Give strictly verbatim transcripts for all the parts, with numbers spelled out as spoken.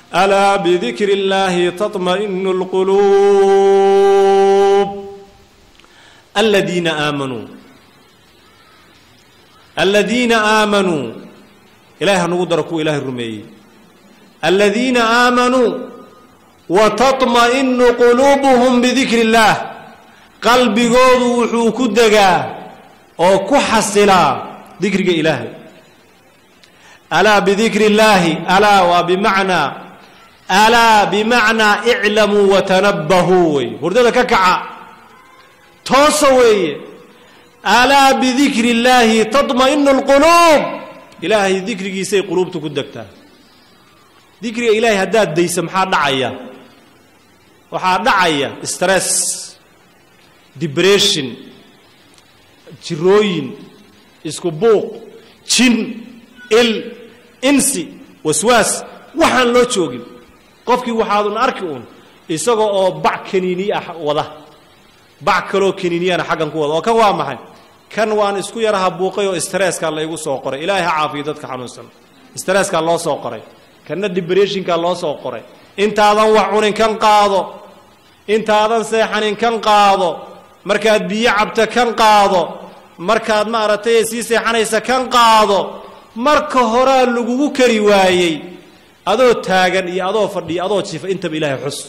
ألا بذكر الله تطمئن القلوب الذين آمنوا الذين آمنوا إله نقدركوا إله الرمي الذين آمنوا وتطمئن قلوبهم بذكر الله قلب قود وحوك الدقاء أو كحصلا ذكر إلهي ألا بذكر الله ألا وبمعنى ألا بمعنى اعلموا وتنبهوا وردنا ككعة توصوي ألا بذكر الله تطمئن القلوب إلهي ذكر يسي قلوب تكدكتا ذكر إلهي هداد دي سمحا دعيا وحا دعيا استرس ديبريشن تروين اسكبوق جن ال انسي وسواس وحان لو جوجين qofkii waxaadun arki uun isaga oo bac kaniini ah wada bac kalo kaniiniyana xagan ku wada oo kan waa maxay kan waan isku yaraha buuqay oo stresska la igu soo qoray ilaahay ha caafiyo dadka xanuunsan stresska loo soo qoray kana depressionka loo soo qoray intaadan wax cunin kan qaado intaadan seexanin kan qaado markaad biyo cabta kan qaado markaad ma aratay si seexanaysa kan qaado marka hore lagugu kari waayay adoo taagan iyo adoo fadhiyo adoo jifa inta ilaahay xus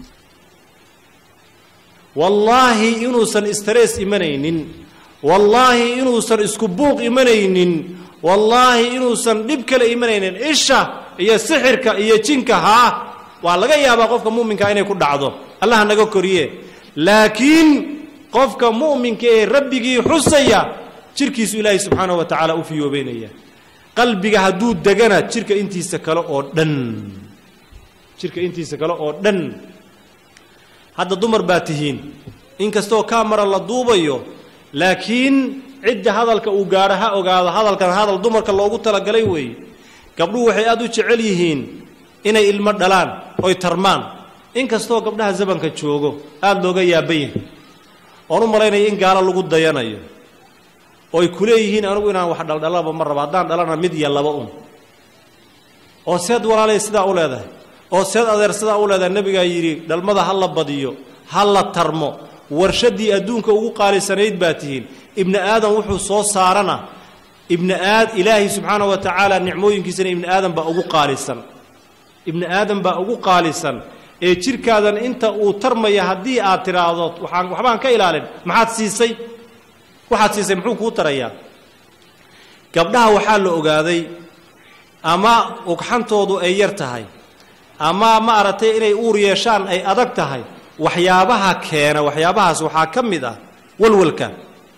wallahi inuusan stress imanaynin wallahi inuusan isku buuq imanaynin wallahi inuusan dib kale imanaynin isha iyo sixirka iyo jinka ha waa laga yaabaa qofka muuminka inay ku dhacdo allah naga koriye laakiin qofka muuminka ee rabbigii xusaya jirkiisu ilaahay subhanahu wa ta'ala u fiyoobeynaya qalbiga haduu dagana jirka intiisa kale oo dhan jirka intiisa kale oo dhan hadda dumar baatihiin in kasto kaamara la duubayo laakiin cidda hadalka uu gaaraha ogaado hadalkan hadal dumarka loogu tala galay way gabdhuhu waxay aad u jecel yihiin inay ilmo dhalaan oo tarmaan in kasto gabdhaha zabanka joogo aad looga yaabay oo u maleynay in gaala lagu dayanayo oo kuleeyihiin anigu inaan wax dhaldhalaba mar raba hadaan dhalana mid iyo laba um oo seed walaalay sida u leedahay oo seed adeer sida u leedahay nabiga yiri dhalmada hal la badiyo hal la tarmo warshadii adduunka ugu qaalisanayd baatihiin ibn aadan wuxuu soo saarana ibn aad ilaahi subhanahu wa ta'ala nicmooyinkiisana ibn aadan ba ugu qaalisan ibn aadan ba ugu qaalisan ee jirkaadan inta uu tarmaya hadii aad tiraahdo waxaan waxbaan ka ilaalin maxaad siisay waxaad siisay muxuu ku tarayaa gabdhaha waxa la ogaaday ama ugxantoodu ay yar tahay ama ma aratay inay uur yeeshaan ay adag tahay waxyaabaha keena waxyaabahaas waxa kamid ah walwalka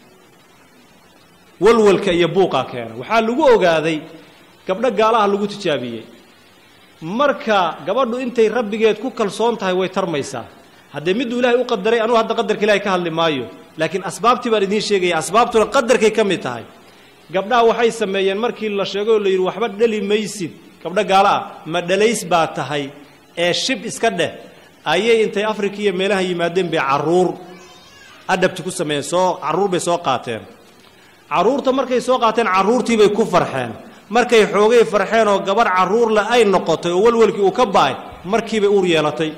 walwalka iyo buuqa keena waxa lagu ogaaday gabdha gaalaha lagu tijaabiyay marka gabadhu intay rabbigeed ku kalsoon tahay way tarmaysaa hadii mid ilaahay u qadaray anu hadda qadarka ilaahay ka hadli maayo laakiin asbaabtii baan idin sheegay asbaabtuna qadarkay kamid tahay gabdhaha waxay sameeyeen markii la sheego la yiri waxba dhali maysid gabdha gaala ma dhalays baa tahay ee shib iska dheh ayay intay Afrika iyo meelaha yimaadeen bay caruur adabti ku sameeyeen soo caruur bay soo qaateen caruurta markay soo qaateen caruurtii bay ku farxeen markay xoogay farxeen oo gabar caruur la ay noqotay oo walwalkii uu ka baay markii bay uur yeelatay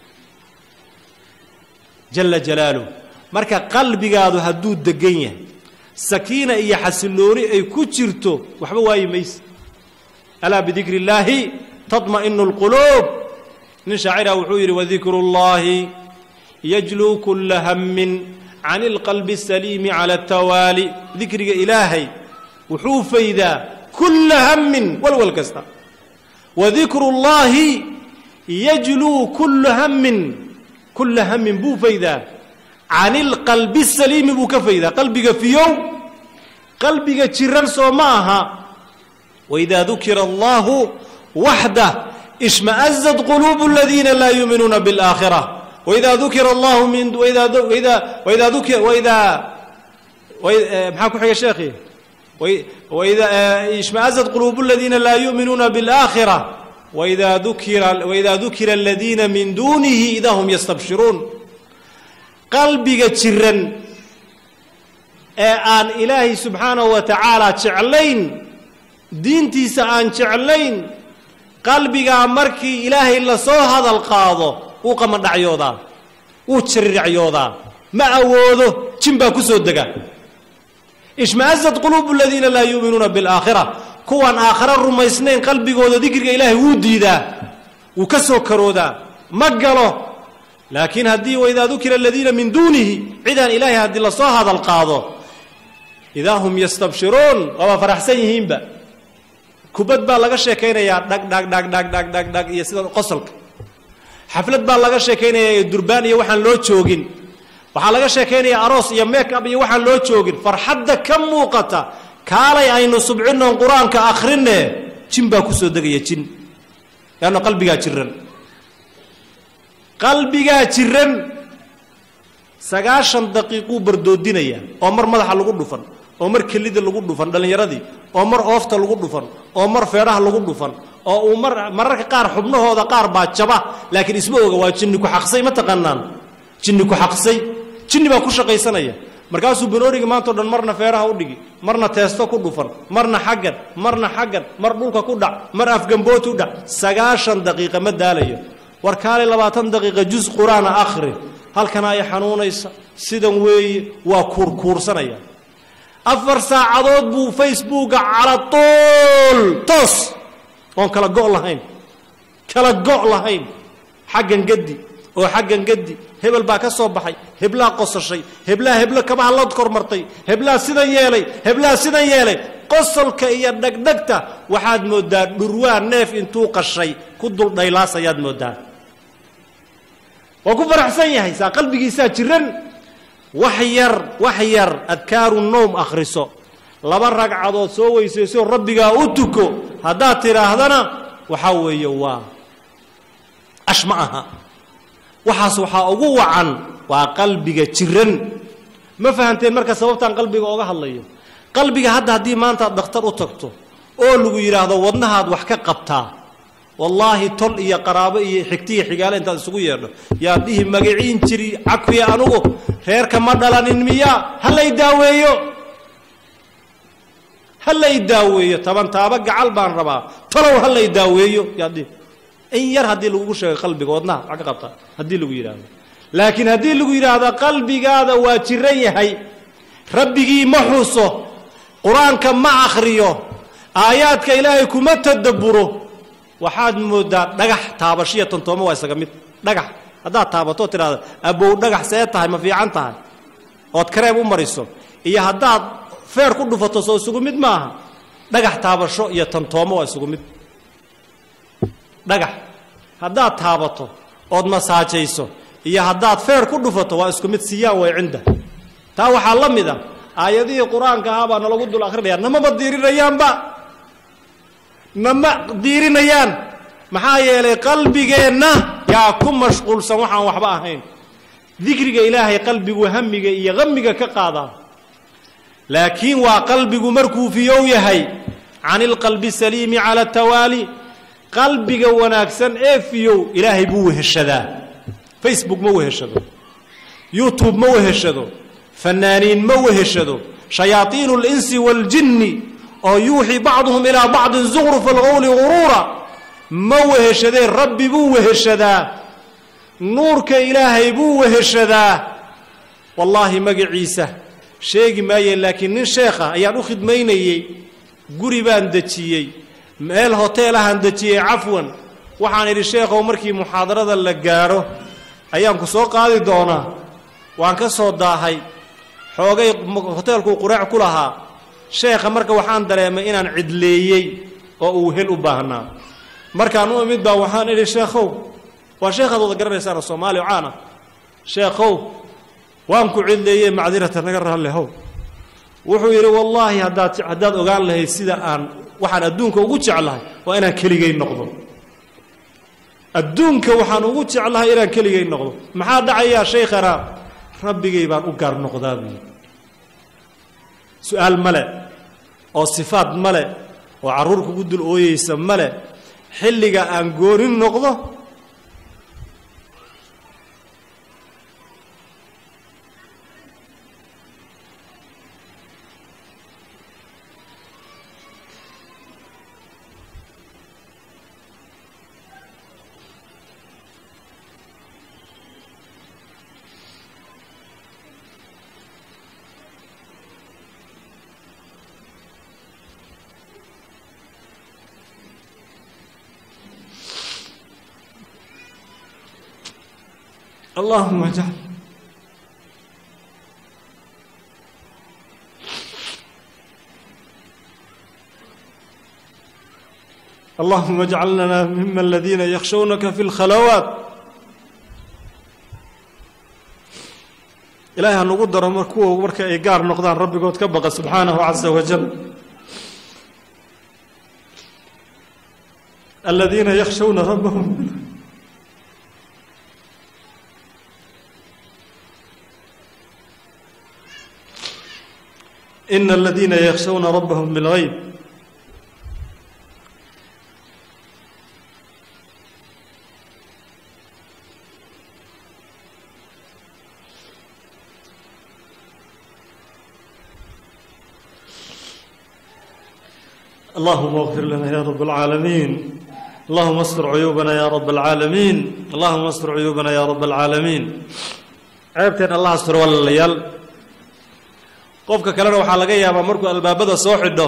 jalla jalaalu marka qalbigaadu haduu degan yahay sakiina iyo xasilooni ay ku jirto waxba waay mays ala bidikri illaahi tatma'innu alqulub nin shaacira wuxuu yiri wa dhikrullahi yajlu kull hammin 'an alqalbi salim 'ala at-tawali dhikriga ilaahi wuxuu fayda kull hammin walwal kasta wa dhikrullahi yajlu kull hammin كل هم بو فيدا عن القلب السليم بو كفيدا قلبك في يوم قلبك جرر سوماها وإذا ذكر الله وحده اشمأزت قلوب الذين لا يؤمنون بالآخرة وإذا ذكر الله من وإذا وإذا وإذا ذكر وإذا محاكو حي يا شيخي وإذا اشمأزت قلوب الذين لا يؤمنون بالآخرة وإذا ذكر وإذا ذكر الذين من دونه إذا هم يستبشرون قلبك جرن آن إلهي سبحانه وتعالى جعلين دينتي سآن جعلين qalbiga markii ilaahay la soo hadal qaado uu qama dhacyooda uu jirriciyooda ma awoodo jimba ku soo daga ishmaazat qulubul ladina la yu'minuna bil aakhirah kuwan aakhira rumaysnayn qalbigooda dhikriga ilaahay uu diidaa uu ka soo karooda ma galo laakiin hadii wayda dhukira alladina min dunihi cidan ilaahay hadii la soo hadal qaado idahum yastabshirun wa farahsan yihiinba kubad baa laga sheekeynayaa dhag dhag dhag dhag dhag dhag dhag iyo sida qosolka xaflad baa laga sheekeynayaa durbaan iyo waxaan loo joogin waxa laga sheekeynayaa aroos iyo make up iyo waxaan loo joogin farxadda ka muuqata kaalay aynu subcino quraanka akhrine jin baa ku soo dagaya jin yaano qalbiga jiran qalbiga jiran sagaashan daqiiqo bardoodinaya oo mar madaxa lagu dhufan oo mar kelida lagu dhufan dhalinyaradii oo mar oofta lagu dhufan oo mar feeraha lagu dhufan oo uu mar mararka qaar xubnahooda qaar baa jaba laakiin isma oga waa jinni ku xaqsay ma taqaanaan jinni ku xaqsay jinni baa ku shaqaysanaya markaasuu banooriga maanta dhan marna feeraha u dhigi marna teesto ku dhufan marna xaggan marna xaggan mar dhulka ku dhac mar afgamboot u dhac sagaashan daqiiqo ma daalayo war kaale labaatan daqiiqo juz quraan akhri halkana ay xanuunaysa sidan weeye waa kurkuursanaya afar saacadood buu Facebook ala tool tos on kala go' lahayn kala go' lahayn xaggan gadi oo xaggan gadi hebel baa ka soo baxay hebla qosashay hebla hebla kaba halad kormartay hebla sidan yeelay hebla sidan yeelay qosolka iyo dhagdhagta waxaad moodaa dhurwaa neef intuu qashay ku dul dhaylaas ayaad moodaa waa ku faraxsan yahay saa qalbigiisa jiran waxyar waxyar adkaaru noom akhriso laba ragcadood soo weysayso rabbiga u tuko hadaa tiraahdana waxa weeye waa ashmaaha waxaas waxa ugu wacan waa qalbiga jiran ma fahanteen marka sababtan qalbiga uga hadlayo qalbiga hadda hadii maanta dhakhtar u tagto oo lagu yiraahdo wadnahaad wax ka qabtaa wallahi tol iyo qaraabo iyo xigtiye xigaale inta isugu yeedho yaa dhihi magaciin jiri cafiya anugu reerka ma dhalanin miya halay daaweeyo halay daaweeyo taban taaba gacal baan rabaa talow halay daaweeyo yaa dhihi in yar hadii lagu sheego qalbiga wadnaha wax ka qabtaa hadii lagu yiraahdo laakiin hadii lagu yiraahdo qalbigaada waa jiran yahay rabbigii ma xuso quraanka ma akhriyo aayaadka ilaahay kuma tadabburo waxaad moodaa dhagax taabashiya tantooma waa isaga mid dhagax hadaa taabato tiraado abow dhagax see tahay ma fiican tahay ood kareeb u mariso iyo hadaad feer ku dhufato soo isugu mid maaha dhagax taabasho iyo tantooma waa isugu mid dhagax hadaad taabato ood masaajayso iyo hadaad feer ku dhufato waa isku mid siyaan way cinda taa waxa la mid ah aayadii quraanka ah baa lagu dul akhrinaya nama badiirinayaan ba nama diirinayaan maxaa yeelay qalbigeena yaa ku mashquulsan waxaan waxba ahayn dhikriga ilaahay qalbigu hamiga iyo qamiga ka qaada laakiin waa qalbigu markuu fiyow yahay anil qalbi saliimi ala tawali qalbiga wanaagsan ee fiyow ilaahay buu weheshadaa Facebook ma weheshado YouTube ma weheshado fanaaniin ma weheshado shayaatiinul insi wal jinni oo yuuxi bacduhum ila bacd zughruf al-qawl ghurura ma weheshadee rabbi buu weheshadaa nuurka ilaahay buu weheshadaa wallahi magaciisa sheegi maaye laakiin nin sheekha ayaan u khidmaynayay guri baan dajiyay meel hotel ahaan dajiyay afwan waxaan iri sheekhow markii muhaadarada la gaaro ayaan ku soo qaadi doonaa waan ka soo daahay xoogay hotelku quraac ku lahaa sheekha marka waxaan dareemay inaan cidleeyay oo uu hel u baahnaa markaan u imid baa waxaan iri sheekhow waa sheekhaad wada garanaysaa Soomaali caana sheekhow waan ku cidleeyay macdirata naga raaleehow wuxuu yiri wallahi hadaad hadaad ogaan lahayd sida aan waxaan adduunka ugu jeclahay waa inaan keligay noqdo adduunka waxaan ugu jeclahay inaan keligay noqdo maxaa dhacaya sheekhara rabbigay baan u gaar noqdaa su'aal male oo sifaad male oo caruur kugu dul ooyeysa male xilliga aan goorin noqdo اللهم اجعل اللهم اجعلنا ممن الذين يخشونك في الخلوات إلهي نقدر مركوه وركا إيقار نقدان ربي قد كبق سبحانه عز وجل الذين يخشون ربهم إن الذين يخشون ربهم بالغيب اللهم اغفر لنا يا رب العالمين اللهم استر عيوبنا يا رب العالمين اللهم استر عيوبنا يا رب العالمين عيبتين الله استر والليال qofka kalena waxa laga yaabaa markuu albaabada soo xidho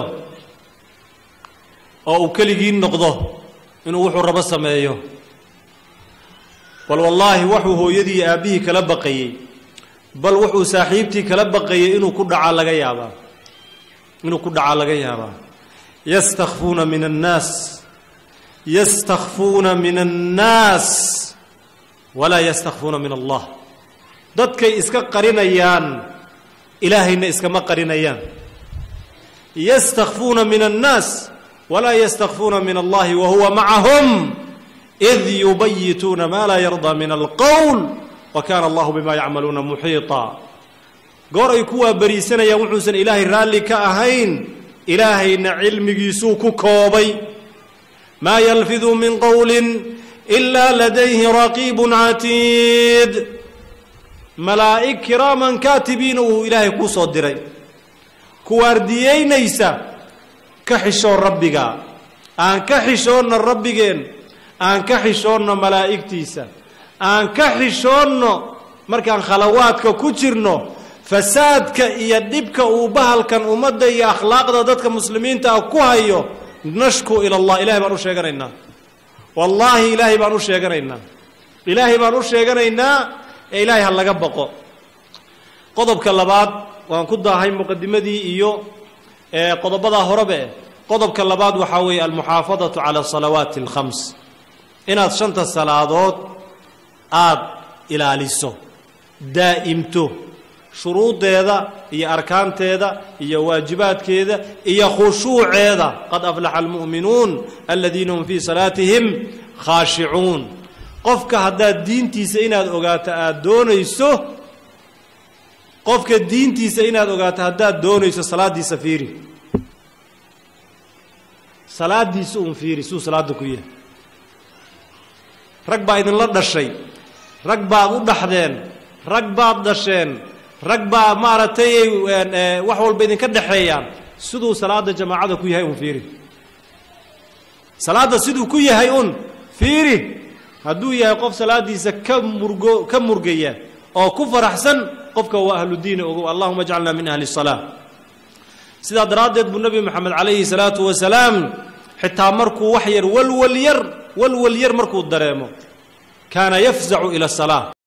oo uu kaligiin noqdo inuu wuxuu rabo sameeyo bal wallahi wuxuu hooyadii aabihii kala baqayay bal wuxuu saaxiibtii kala baqayay inuu ku dhaca laga yaabaa inuu ku dhaca laga yaabaa yastakhfuna min an-nas yastakhfuna min an-nas wala yastakhfuna min Allah dadkay iska qarinayaan إلهينا إسكما قرنيان يستخفون من الناس ولا يستخفون من الله وهو معهم إذ يبيتون ما لا يرضى من القول وكان الله بما يعملون محيطا قرأ يكوا بريسنا يا محسن إلهي رالي كأهين إلهينا علم يسوك كوبي ما يلفظ من قول إلا لديه رقيب عتيد ملائك كراما كاتبين إلهي كو صدري كوارديين نيسا كحشون ربك أن كحشون ربكين أن كحشون ملائك تيسا أن كحشون مركان خلواتك كترنو فسادك يدبك وبهلك أمد يا أخلاق ضدك مسلمين تأكوهيو نشكو إلى الله إلهي بانوش يقرينا والله إلهي بانوش يقرينا إلهي بانوش يقرينا إلهي هلا جبقه قضب كلبات وأن كده هاي مقدمتي إيو قضب هذا هربه قضب كلبات وحاوي المحافظة على الصلوات الخمس إن شنت الصلوات آد إلى لسه دائمته شروط هذا هي أركان هذا هي واجبات كذا هي خشوع هذا قد أفلح المؤمنون الذين هم في صلاتهم خاشعون qofka haddaad diintiisa inaad ogaato aad doonayso qofka diintiisa inaad ogaato haddaad doonayso salaadiisa fiiri salaadiisa uun fiiri suu salaada ku yahay rag baa idinla dhashay rag baad u dhaxdeen rag baad dhasheen rag baa maaragtay wax walba idinka dhexeeyaan siduu salaada jamaacada ku yahay uun fiiri salaada siduu ku yahay uun fiiri hadduu yahay qof salaadiisa ka murgo ka murgaya oo ku faraxsan qofka waa ahlu diin oo Allahumma ij'alna min ahli salah sida daraadeed bu nabi maxamed alayhi salatu wasalaam xitaa markuu wax yar wal wal yar wal wal yar markuu dareemo kana yafza'u ila salah